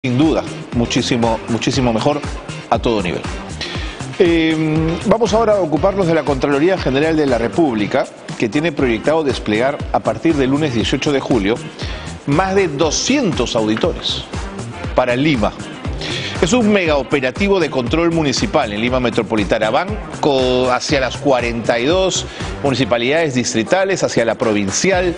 Sin duda, muchísimo mejor a todo nivel. Vamos ahora a ocuparnos de la Contraloría General de la República, que tiene proyectado desplegar a partir del lunes 18 de julio más de 200 auditores para Lima. Es un mega operativo de control municipal en Lima Metropolitana. Van hacia las 42 municipalidades distritales, hacia la provincial.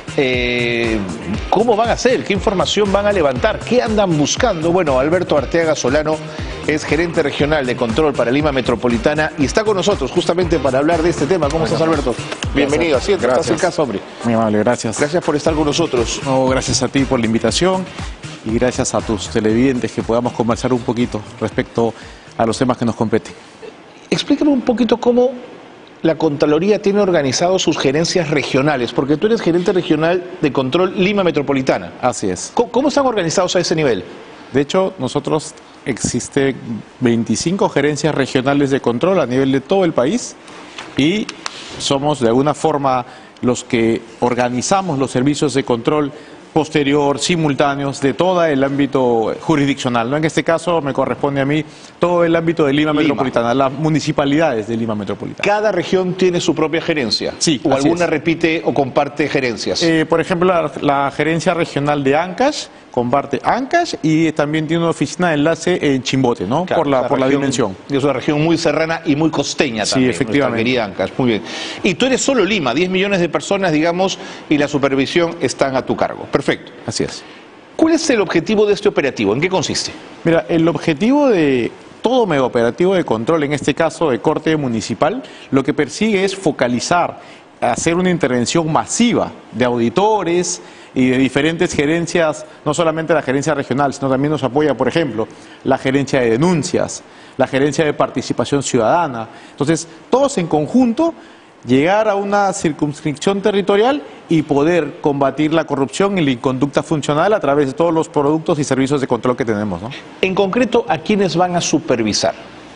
¿Cómo van a hacer? ¿Qué información van a levantar? ¿Qué andan buscando? Bueno, Alberto Arteaga Solano es gerente regional de control para Lima Metropolitana y está con nosotros justamente para hablar de este tema. ¿Cómo estás, Alberto? Bienvenido. Siéntate, estás en casa, hombre. Muy amable, gracias. Gracias por estar con nosotros. No, gracias a ti por la invitación y gracias a tus televidentes que podamos conversar un poquito respecto a los temas que nos competen. Explícame un poquito cómo la Contraloría tiene organizado sus gerencias regionales, porque tú eres gerente regional de control Lima Metropolitana. Así es. ¿Cómo están organizados a ese nivel? De hecho, nosotros existen 25 gerencias regionales de control a nivel de todo el país y somos de alguna forma los que organizamos los servicios de control posterior, simultáneos, de todo el ámbito jurisdiccional, ¿no? En este caso me corresponde a mí todo el ámbito de Lima Metropolitana, las municipalidades de Lima Metropolitana. ¿Cada región tiene su propia gerencia? Sí. ¿O alguna repite o comparte gerencias? Por ejemplo, la gerencia regional de Ancash comparte Ancash y también tiene una oficina de enlace en Chimbote, ¿no? Claro, por la dimensión. Es una región muy serrana y muy costeña también. Sí, efectivamente. Querida Ancash, muy bien. Y tú eres solo Lima, 10 millones de personas, digamos, y la supervisión están a tu cargo. Perfecto. Así es. ¿Cuál es el objetivo de este operativo? ¿En qué consiste? Mira, el objetivo de todo mega operativo de control, en este caso de corte municipal, lo que persigue es focalizar, hacer una intervención masiva de auditores y de diferentes gerencias, no solamente la gerencia regional, sino también nos apoya, por ejemplo, la gerencia de denuncias, la gerencia de participación ciudadana. Entonces, todos en conjunto llegar a una circunscripción territorial y poder combatir la corrupción y la inconducta funcional a través de todos los productos y servicios de control que tenemos, ¿no? En concreto, ¿a quiénes van a supervisar?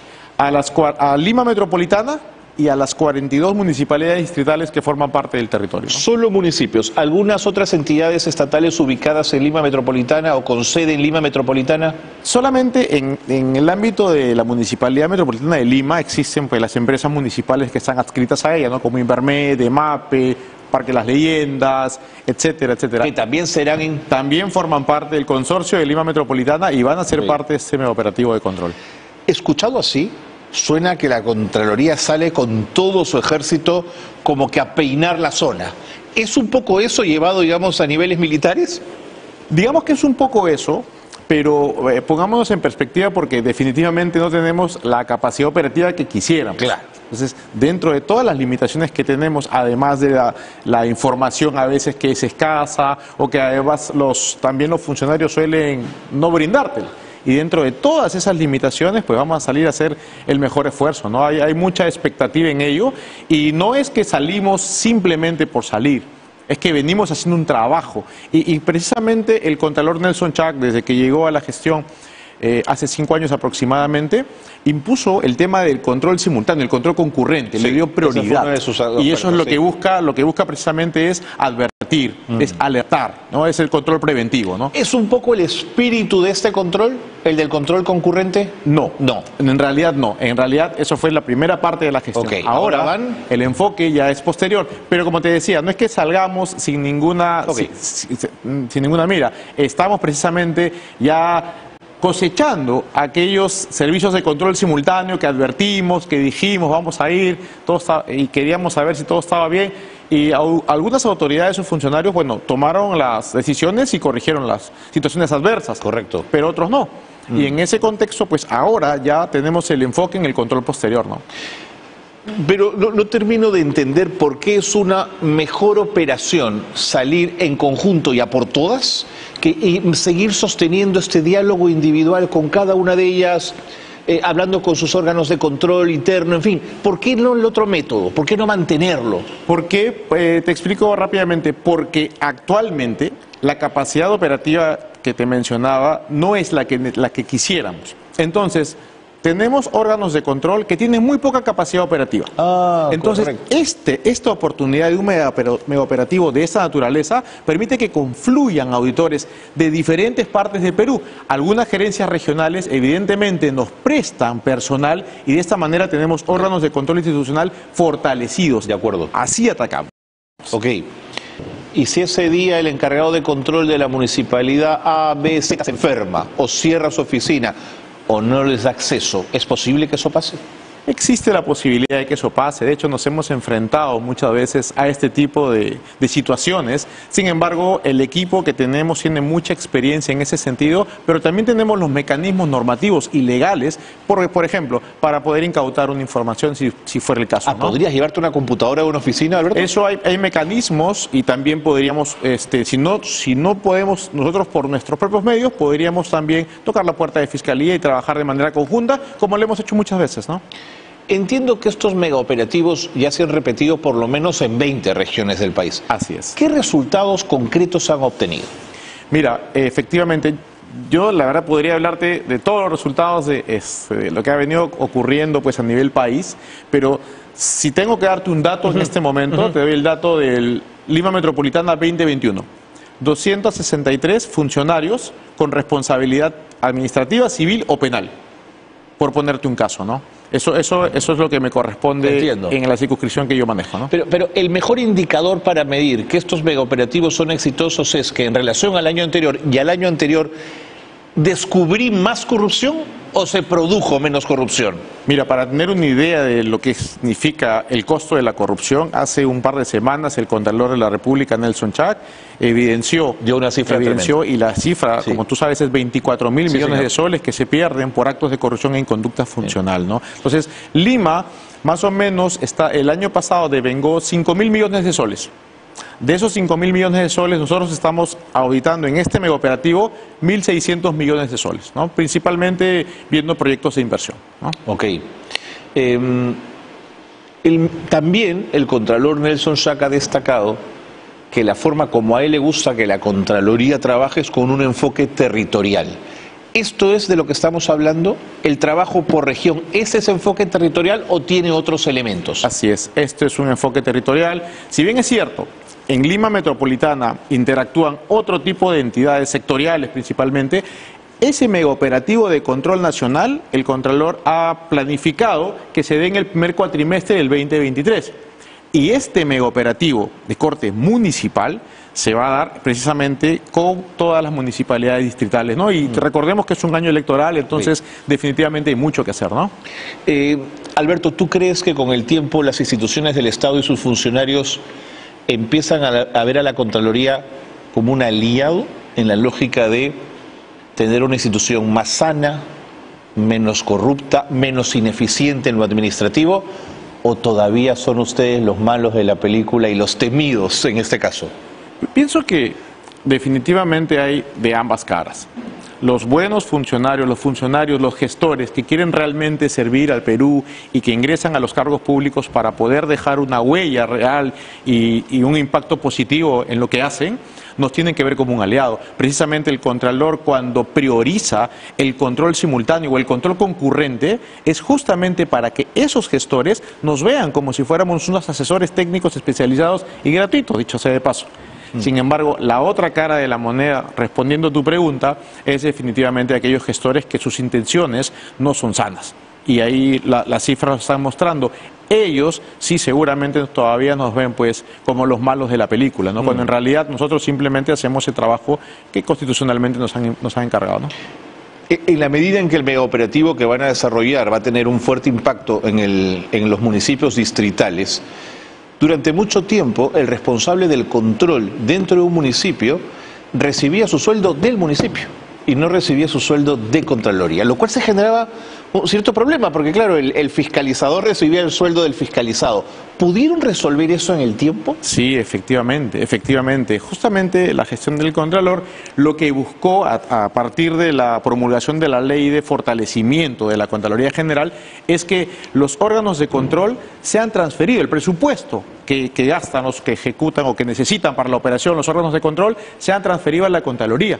A Lima Metropolitana y a las 42 municipalidades distritales que forman parte del territorio, ¿no? Solo municipios. ¿Algunas otras entidades estatales ubicadas en Lima Metropolitana o con sede en Lima Metropolitana? Solamente en el ámbito de la Municipalidad Metropolitana de Lima existen pues las empresas municipales que están adscritas a ella, ¿no? Como Invermed, EMAPE, Parque Las Leyendas, etcétera, etcétera. Que también serán También forman parte del consorcio de Lima Metropolitana y van a ser parte de este mega operativo de control. Escuchado así, suena que la Contraloría sale con todo su ejército como que a peinar la zona. ¿Es un poco eso llevado, digamos, a niveles militares? Digamos que es un poco eso, pero pongámonos en perspectiva porque definitivamente no tenemos la capacidad operativa que quisiéramos. Claro. Entonces, dentro de todas las limitaciones que tenemos, además de la información a veces que es escasa o que además también los funcionarios suelen no brindártela. Y dentro de todas esas limitaciones, pues vamos a salir a hacer el mejor esfuerzo, ¿no? Hay mucha expectativa en ello y no es que salimos simplemente por salir, es que venimos haciendo un trabajo. Y precisamente el contralor Nelson Chac, desde que llegó a la gestión hace 5 años aproximadamente, impuso el tema del control simultáneo, el control concurrente, le dio prioridad. Y eso es lo que busca precisamente es advertir, es alertar, ¿no? Es el control preventivo, ¿no? ¿Es un poco el espíritu de este control, el del control concurrente? No, en realidad no. En realidad eso fue la primera parte de la gestión. Okay. Ahora el enfoque ya es posterior. Pero como te decía, no es que salgamos sin ninguna, sin ninguna mira. Estamos precisamente ya cosechando aquellos servicios de control simultáneo que advertimos, que dijimos vamos a ir, y queríamos saber si todo estaba bien. Y algunas autoridades o funcionarios, bueno, tomaron las decisiones y corrigieron las situaciones adversas. Correcto. Pero otros no. Y en ese contexto, pues ahora ya tenemos el enfoque en el control posterior, ¿no? Pero no termino de entender por qué es una mejor operación salir en conjunto y a por todas y seguir sosteniendo este diálogo individual con cada una de ellas, hablando con sus órganos de control interno, en fin. ¿Por qué no el otro método? ¿Por qué no mantenerlo? Porque, te explico rápidamente, porque actualmente la capacidad operativa que te mencionaba no es la que quisiéramos. Entonces, tenemos órganos de control que tienen muy poca capacidad operativa. Entonces, esta oportunidad de un megaoperativo de esta naturaleza permite que confluyan auditores de diferentes partes del Perú. Algunas gerencias regionales evidentemente nos prestan personal y de esta manera tenemos órganos de control institucional fortalecidos. De acuerdo. Así atacamos. Ok. Y si ese día el encargado de control de la municipalidad A, B, Z se enferma o cierra su oficina o no les da acceso, ¿es posible que eso pase? Existe la posibilidad de que eso pase. De hecho, nos hemos enfrentado muchas veces a este tipo de situaciones. Sin embargo, el equipo que tenemos tiene mucha experiencia en ese sentido, pero también tenemos los mecanismos normativos y legales, por ejemplo, para poder incautar una información si fuera el caso, ¿no? ¿Podrías llevarte una computadora a una oficina, Alberto? Eso hay mecanismos y también podríamos, si no podemos nosotros por nuestros propios medios, podríamos también tocar la puerta de Fiscalía y trabajar de manera conjunta, como lo hemos hecho muchas veces, ¿no? Entiendo que estos megaoperativos ya se han repetido por lo menos en 20 regiones del país. Así es. ¿Qué resultados concretos han obtenido? Mira, efectivamente, yo la verdad podría hablarte de todos los resultados de lo que ha venido ocurriendo pues a nivel país, pero si tengo que darte un dato en este momento, te doy el dato del Lima Metropolitana 2021. 263 funcionarios con responsabilidad administrativa, civil o penal, por ponerte un caso, ¿no? Eso es lo que me corresponde en la circunscripción que yo manejo, ¿no? Pero el mejor indicador para medir que estos megaoperativos son exitosos es que en relación al año anterior y al año anterior, ¿descubrí más corrupción o se produjo menos corrupción? Mira, para tener una idea de lo que significa el costo de la corrupción, hace un par de semanas el Contralor de la República, Nelson Chac, dio una cifra tremenda. Y la cifra, como tú sabes, es 24.000 millones de soles que se pierden por actos de corrupción e inconducta funcional, ¿no? Entonces, Lima, más o menos, el año pasado devengó 5.000 millones de soles. De esos 5.000 millones de soles, nosotros estamos auditando en este megaoperativo 1.600 millones de soles, ¿no? Principalmente viendo proyectos de inversión, ¿no? Ok. También el Contralor Nelson Chac ha destacado que la forma como a él le gusta que la Contraloría trabaje es con un enfoque territorial. ¿Esto es de lo que estamos hablando? ¿El trabajo por región es ese enfoque territorial o tiene otros elementos? Así es, este es un enfoque territorial. Si bien es cierto, en Lima Metropolitana interactúan otro tipo de entidades sectoriales principalmente, ese megaoperativo de control nacional, el Contralor ha planificado que se dé en el primer cuatrimestre del 2023. Y este megaoperativo de corte municipal se va a dar precisamente con todas las municipalidades distritales, ¿no? Y recordemos que es un año electoral, entonces definitivamente hay mucho que hacer, ¿no? Alberto, ¿tú crees que con el tiempo las instituciones del Estado y sus funcionarios empiezan a ver a la Contraloría como un aliado en la lógica de tener una institución más sana, menos corrupta, menos ineficiente en lo administrativo? ¿O todavía son ustedes los malos de la película y los temidos en este caso? Pienso que definitivamente hay de ambas caras. Los buenos funcionarios, los gestores que quieren realmente servir al Perú y que ingresan a los cargos públicos para poder dejar una huella real y un impacto positivo en lo que hacen, nos tienen que ver como un aliado. Precisamente el Contralor, cuando prioriza el control simultáneo o el control concurrente, es justamente para que esos gestores nos vean como si fuéramos unos asesores técnicos especializados y gratuitos, dicho sea de paso. Sin embargo, la otra cara de la moneda, respondiendo a tu pregunta, es definitivamente aquellos gestores que sus intenciones no son sanas. Y ahí las cifras están mostrando. Ellos sí seguramente todavía nos ven pues como los malos de la película, ¿no? Cuando en realidad nosotros simplemente hacemos el trabajo que constitucionalmente nos han encargado, ¿no? En la medida en que el megaoperativo que van a desarrollar va a tener un fuerte impacto en los municipios distritales, durante mucho tiempo el responsable del control dentro de un municipio recibía su sueldo del municipio y no recibía su sueldo de Contraloría, lo cual se generaba un cierto problema, porque claro, el fiscalizador recibía el sueldo del fiscalizado. ¿Pudieron resolver eso en el tiempo? Sí, efectivamente. Justamente la gestión del Contralor lo que buscó a partir de la promulgación de la ley de fortalecimiento de la Contraloría General es que los órganos de control sean transferidos, el presupuesto que gastan, los que ejecutan o que necesitan para la operación los órganos de control, sean transferidos a la Contraloría.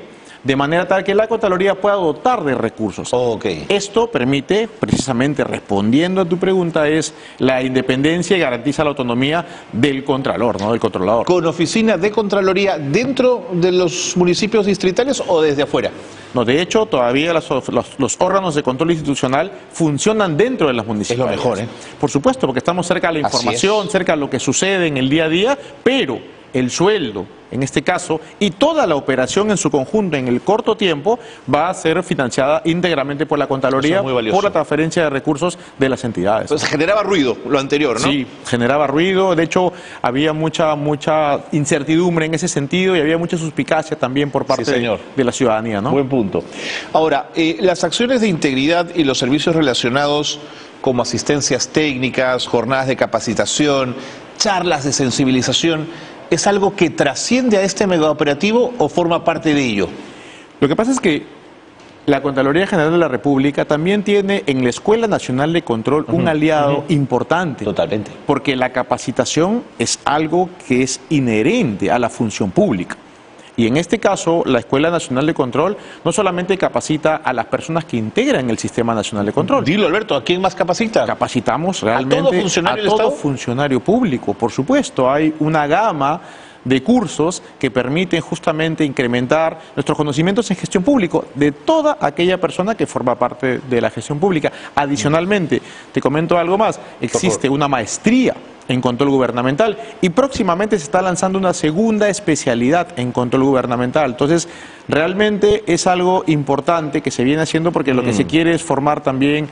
de manera tal que la Contraloría pueda dotar de recursos. Esto permite, precisamente respondiendo a tu pregunta, es la independencia y garantiza la autonomía del Contralor, ¿no? Del controlador. ¿Con oficina de Contraloría dentro de los municipios distritales o desde afuera? No, de hecho, todavía los órganos de control institucional funcionan dentro de las municipalidades. Es lo mejor, ¿eh? Por supuesto, porque estamos cerca de la información, cerca de lo que sucede en el día a día, pero el sueldo, en este caso, y toda la operación en su conjunto en el corto tiempo va a ser financiada íntegramente por la Contraloría, por la transferencia de recursos de las entidades. Pues generaba ruido lo anterior, ¿no? Sí, generaba ruido. De hecho, había mucha incertidumbre en ese sentido y había mucha suspicacia también por parte de la ciudadanía, ¿no? Buen punto. Ahora, las acciones de integridad y los servicios relacionados como asistencias técnicas, jornadas de capacitación, charlas de sensibilización, ¿es algo que trasciende a este megaoperativo o forma parte de ello? Lo que pasa es que la Contraloría General de la República también tiene en la Escuela Nacional de Control un aliado importante. Totalmente. Porque la capacitación es algo que es inherente a la función pública. Y en este caso, la Escuela Nacional de Control no solamente capacita a las personas que integran el Sistema Nacional de Control. Dilo, Alberto, ¿a quién más capacita? Capacitamos realmente a todo funcionario público, por supuesto. Hay una gama de cursos que permiten justamente incrementar nuestros conocimientos en gestión pública de toda aquella persona que forma parte de la gestión pública. Adicionalmente, te comento algo más, existe una maestría en control gubernamental y próximamente se está lanzando una segunda especialidad en control gubernamental. Entonces, realmente es algo importante que se viene haciendo porque lo que se quiere es formar también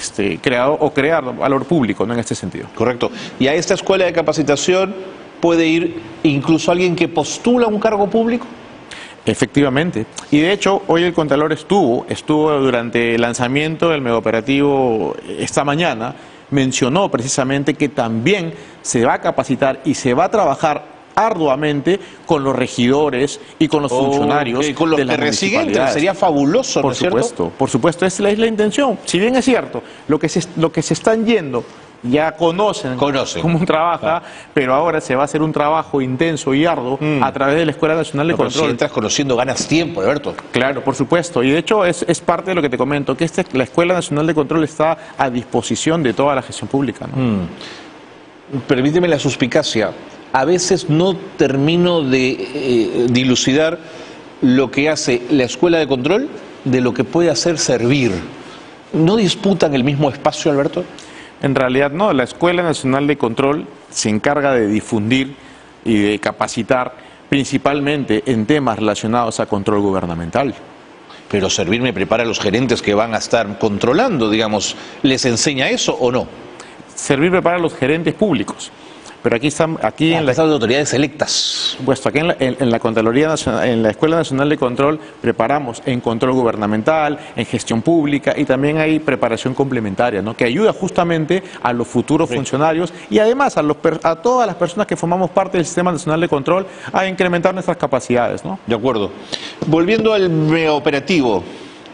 crear valor público, ¿no? En este sentido. Correcto. Y a esta escuela de capacitación puede ir incluso alguien que postula un cargo público. Efectivamente. Y de hecho, hoy el Contralor estuvo durante el lanzamiento del megaoperativo esta mañana, mencionó precisamente que también se va a capacitar y se va a trabajar arduamente con los regidores y con los funcionarios con los de las que municipalidades. Sería fabuloso, ¿no es cierto? Por supuesto, esa es la intención. Si bien es cierto, lo que se están yendo ya conocen cómo trabaja, pero ahora se va a hacer un trabajo intenso y arduo a través de la Escuela Nacional de Control. Si entras conociendo, ganas tiempo, Alberto. Claro, por supuesto. Y de hecho es parte de lo que te comento, que la Escuela Nacional de Control está a disposición de toda la gestión pública, ¿no? Permíteme la suspicacia. A veces no termino de dilucidar lo que hace la Escuela de Control de lo que puede hacer servir. ¿No disputan el mismo espacio, Alberto? En realidad no, la Escuela Nacional de Control se encarga de difundir y de capacitar principalmente en temas relacionados a control gubernamental. Pero servir me prepara a los gerentes que van a estar controlando, digamos, ¿les enseña eso o no? Servir prepara a los gerentes públicos. Pero aquí en las autoridades electas. Puesto aquí en la Contraloría Nacional, en la Escuela Nacional de Control preparamos en control gubernamental, en gestión pública y también hay preparación complementaria, ¿no? Que ayuda justamente a los futuros funcionarios y además a todas las personas que formamos parte del Sistema Nacional de Control a incrementar nuestras capacidades, ¿no? De acuerdo. Volviendo al operativo,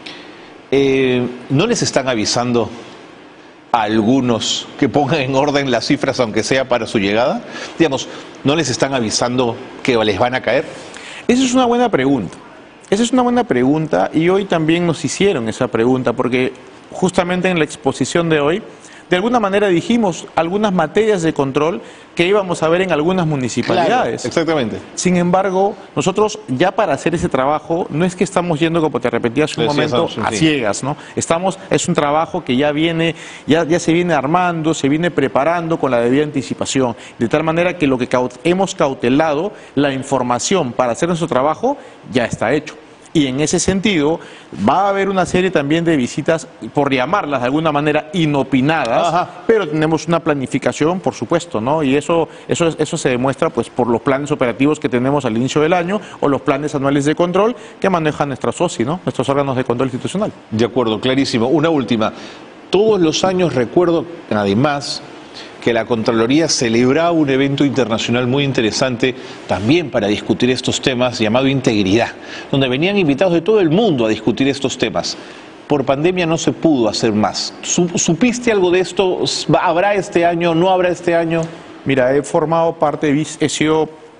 ¿no les están avisando a algunos que pongan en orden las cifras, aunque sea para su llegada? Digamos, ¿no les están avisando que les van a caer? Esa es una buena pregunta. Esa es una buena pregunta y hoy también nos hicieron esa pregunta porque justamente en la exposición de hoy, de alguna manera dijimos algunas materias de control que íbamos a ver en algunas municipalidades. Claro, exactamente. Sin embargo, nosotros ya para hacer ese trabajo, no es que estamos yendo, como te repetí hace un momento, a ciegas, ¿no? Es un trabajo que ya se viene armando, se viene preparando con la debida anticipación, de tal manera que lo que hemos cautelado, la información para hacer nuestro trabajo, ya está hecho. Y en ese sentido va a haber una serie también de visitas, por llamarlas de alguna manera inopinadas, pero tenemos una planificación, por supuesto, ¿no? Y eso se demuestra pues por los planes operativos que tenemos al inicio del año o los planes anuales de control que manejan nuestras OSI, ¿no? Nuestros órganos de control institucional. De acuerdo, clarísimo. Una última. Todos los años recuerdo, además, que la Contraloría celebraba un evento internacional muy interesante también para discutir estos temas llamado Integridad, donde venían invitados de todo el mundo a discutir estos temas. Por pandemia no se pudo hacer más. ¿Supiste algo de esto? ¿Habrá este año? ¿No habrá este año? Mira, he formado parte, he sido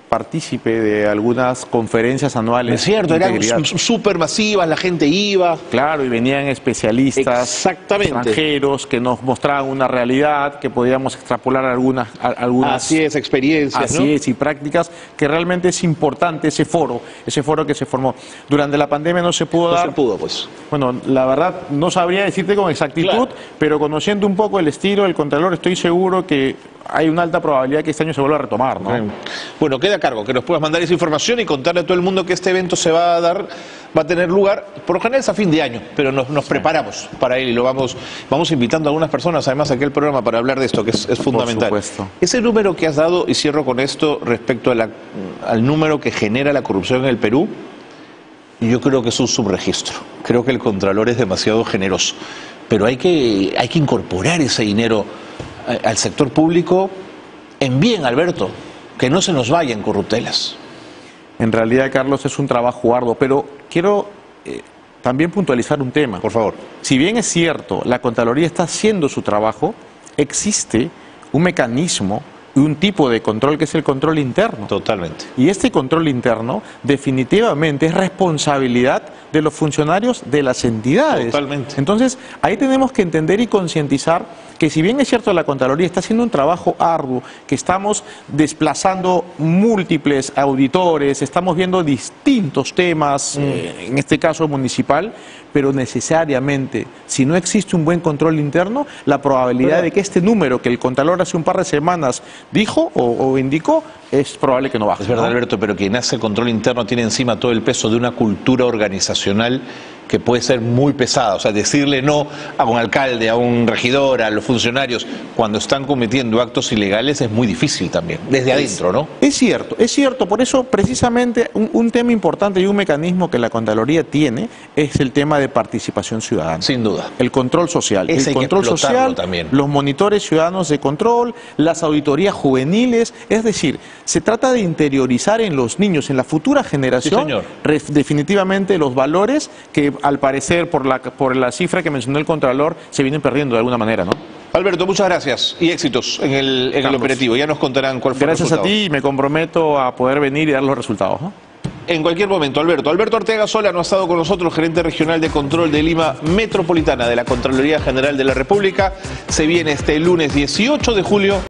partícipe de algunas conferencias anuales. Es cierto, de eran integridad. súper masivas, la gente iba. Claro, y venían especialistas Exactamente. extranjeros que nos mostraban una realidad, que podíamos extrapolar algunas Así es, experiencias, ¿no? así es, y prácticas, que realmente es importante ese foro que se formó. Durante la pandemia no se pudo No dar. se pudo, pues. Bueno, la verdad no sabría decirte con exactitud, Claro. pero conociendo un poco el estilo del Contralor, estoy seguro que hay una alta probabilidad que este año se vuelva a retomar, ¿no? Bueno, queda a cargo que nos puedas mandar esa información y contarle a todo el mundo que este evento se va a dar, va a tener lugar, por lo general es a fin de año, pero nos preparamos para él y lo vamos invitando a algunas personas, además, aquí al programa para hablar de esto, que es fundamental. supuesto. Ese número que has dado, y cierro con esto, respecto a al número que genera la corrupción en el Perú, yo creo que es un subregistro. Creo que el Contralor es demasiado generoso, pero hay que incorporar ese dinero al sector público en bien, Alberto, que no se nos vayan corruptelas. En realidad, Carlos, es un trabajo arduo, pero quiero también puntualizar un tema. Por favor. Si bien es cierto, la Contraloría está haciendo su trabajo, existe un mecanismo y un tipo de control que es el control interno. Totalmente. Y este control interno definitivamente es responsabilidad de los funcionarios de las entidades. Totalmente. Entonces, ahí tenemos que entender y concientizar que si bien es cierto la Contraloría está haciendo un trabajo arduo, que estamos desplazando múltiples auditores, estamos viendo distintos temas, en este caso municipal, pero necesariamente, si no existe un buen control interno, la probabilidad de que este número que el Contralor hace un par de semanas dijo o indicó, es probable que no baje. Es verdad, ¿no? Alberto, pero quien hace el control interno tiene encima todo el peso de una cultura organizacional que puede ser muy pesada. O sea, decirle no a un alcalde, a un regidor, a los funcionarios, cuando están cometiendo actos ilegales es muy difícil también, desde adentro, ¿no? Es cierto. Por eso, precisamente, un tema importante y un mecanismo que la Contraloría tiene es el tema de participación ciudadana. Sin duda. El control social. Ese hay El que control explotarlo social, también. los monitores ciudadanos de control, las auditorías juveniles. Es decir, se trata de interiorizar en los niños, en la futura generación, Sí, señor. definitivamente los valores que, al parecer, por la cifra que mencionó el Contralor, se vienen perdiendo de alguna manera, ¿no? Alberto, muchas gracias y éxitos en el operativo. Ya nos contarán cuál fue el Gracias a resultado. ti y me comprometo a poder venir y dar los resultados, ¿no? En cualquier momento, Alberto. Alberto Ortega Sola no ha estado con nosotros, gerente regional de control de Lima Metropolitana de la Contraloría General de la República. Se viene este lunes 18 de julio.